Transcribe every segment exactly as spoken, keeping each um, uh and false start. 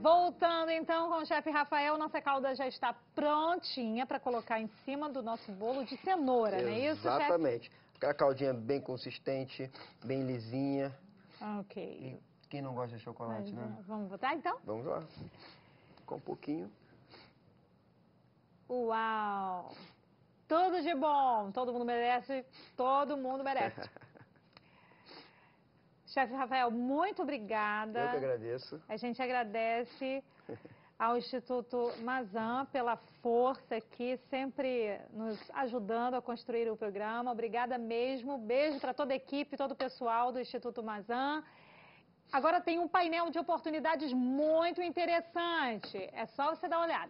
Voltando então com o chefe Rafael, nossa calda já está prontinha para colocar em cima do nosso bolo de cenoura, não é isso, chefe? Exatamente. Aquela caldinha bem consistente, bem lisinha. Ok. E quem não gosta de chocolate, Mas, né? vamos botar então? Vamos lá. Com um pouquinho. Uau! Tudo de bom. Todo mundo merece. Todo mundo merece. Chefe Rafael, muito obrigada. Eu que agradeço. A gente agradece ao Instituto Mazan pela força aqui, sempre nos ajudando a construir o programa. Obrigada mesmo. Beijo para toda a equipe, todo o pessoal do Instituto Mazan. Agora tem um painel de oportunidades muito interessante. É só você dar uma olhada.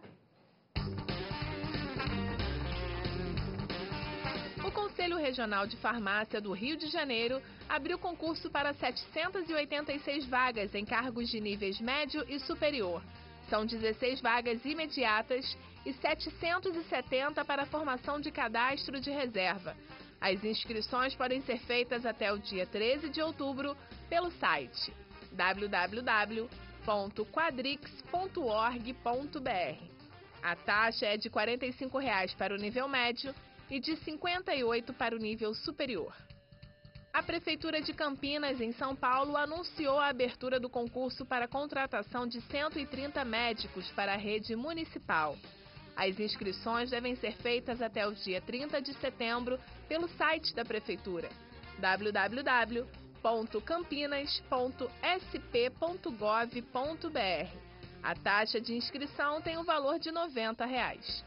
O Conselho Regional de Farmácia do Rio de Janeiro abriu concurso para setecentas e oitenta e seis vagas em cargos de níveis médio e superior. São dezesseis vagas imediatas e setecentas e setenta para a formação de cadastro de reserva. As inscrições podem ser feitas até o dia treze de outubro pelo site w w w ponto quadrix ponto org ponto b r. A taxa é de quarenta e cinco reais para o nível médio e de cinquenta e oito reais para o nível superior. A Prefeitura de Campinas, em São Paulo, anunciou a abertura do concurso para a contratação de cento e trinta médicos para a rede municipal. As inscrições devem ser feitas até o dia trinta de setembro pelo site da Prefeitura w w w ponto campinas ponto s p ponto gov ponto b r. A taxa de inscrição tem o valor de noventa reais.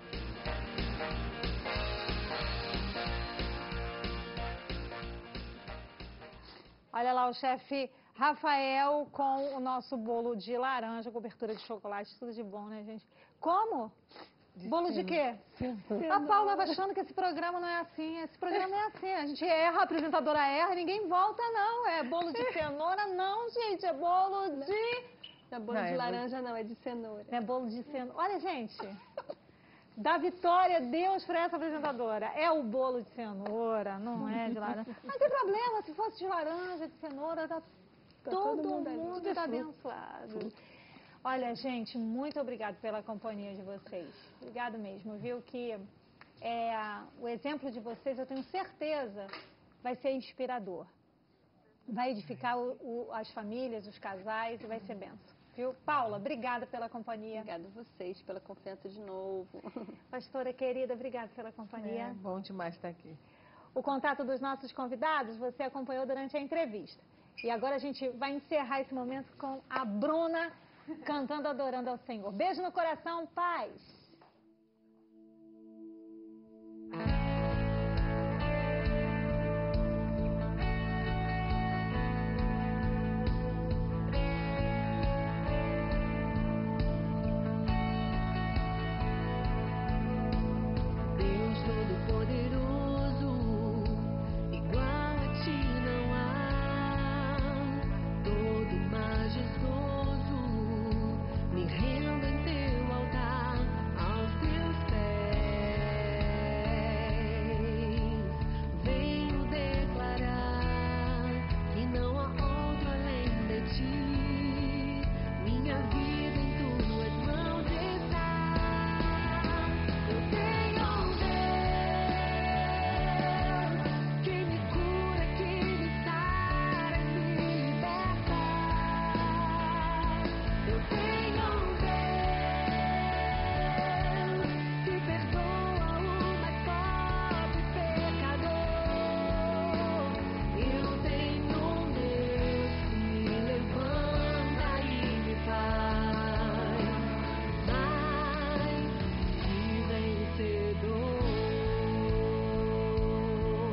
Olha lá o chefe Rafael com o nosso bolo de laranja, cobertura de chocolate, tudo de bom, né, gente? Como? De bolo de quê? A Paula estava achando que esse programa não é assim. Esse programa é assim. A gente erra, a apresentadora erra, ninguém volta, não. É bolo de cenoura, não, gente. É bolo de... Não é bolo não, de é laranja, bolo... não. É de cenoura. É bolo de cenoura. Olha, gente. Dá vitória, Deus, para essa apresentadora. É o bolo de cenoura, não é de laranja. Não tem problema, se fosse de laranja, de cenoura, tá, tá todo, todo mundo, mundo tá abençoado. Olha, gente, muito obrigado pela companhia de vocês. Obrigado mesmo, viu? Que é, o exemplo de vocês, eu tenho certeza, vai ser inspirador. Vai edificar o, o, as famílias, os casais e vai ser benção. Viu? Paula, obrigada pela companhia. Obrigada a vocês pela confiança de novo. Pastora querida, obrigada pela companhia. É bom demais estar aqui. O contato dos nossos convidados você acompanhou durante a entrevista. E agora a gente vai encerrar esse momento com a Bruna cantando, adorando ao Senhor. Beijo no coração, paz.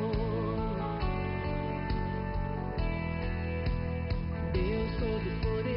Todo poder.